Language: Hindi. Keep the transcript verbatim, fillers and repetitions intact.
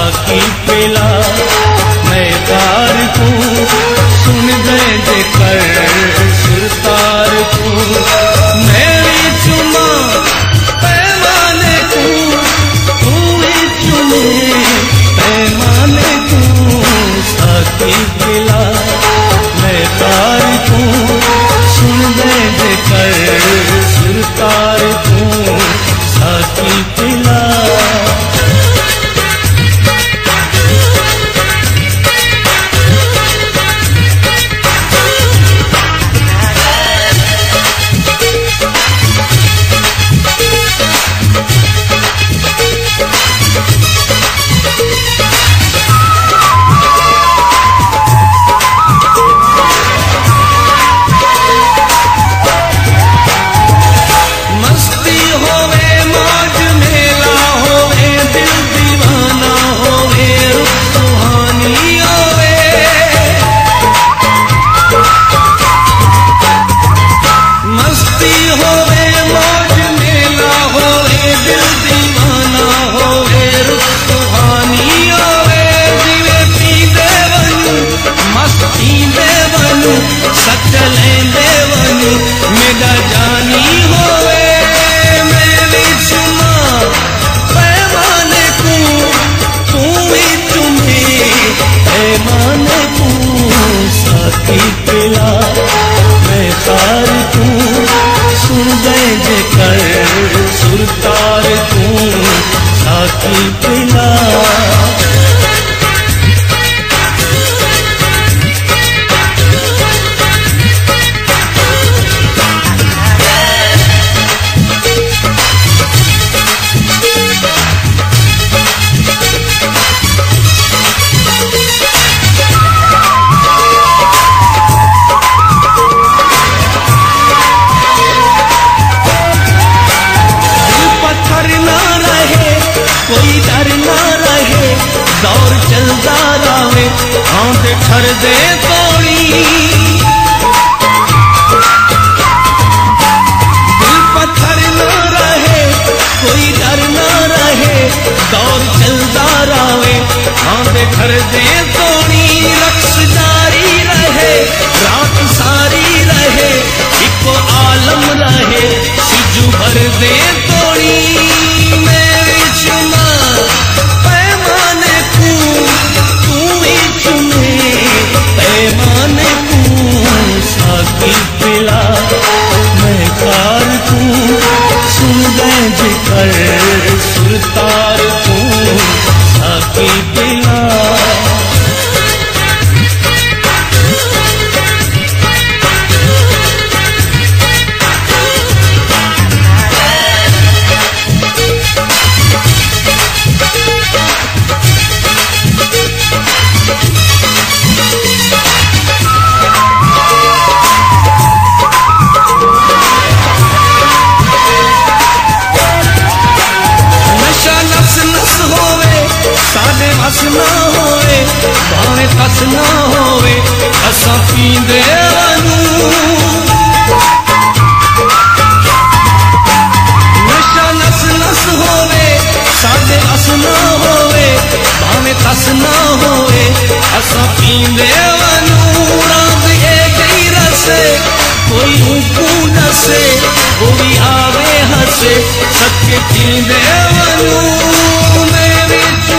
साकी पिला मैं कार को सुन दे जे कर सुरतार को मेरी चुमा पैमाने को तू ही चुमे पैमाने को साकी पिला मैं कार को सुन दे जे कर सुरतार को साकी पिला सुरतार तू साकी पिला दे तोड़ी दिल पत्थर न रहे कोई डर न रहे दौर चलता रहे हाँ दे घर दे तोड़ी रक्स जारी रहे रात सारी रहे इको आलम रहे सिजू भर दे तोड़ी मेरी चुमा पैमाने को तू ही चुने पैमाने को साकी पिला मैं कार को सुन दे जिकर सुरतार को साकी पिला बस ना होवे भावे कस ना होवे असा पींदे वनू नशा नस नस होवे साडे अस ना होवे भावे कस ना होवे असा पींदे वनू रात ए गई रसे कोई ऊकू नसे कोई आवे हसे सच पींदे वनू मेरी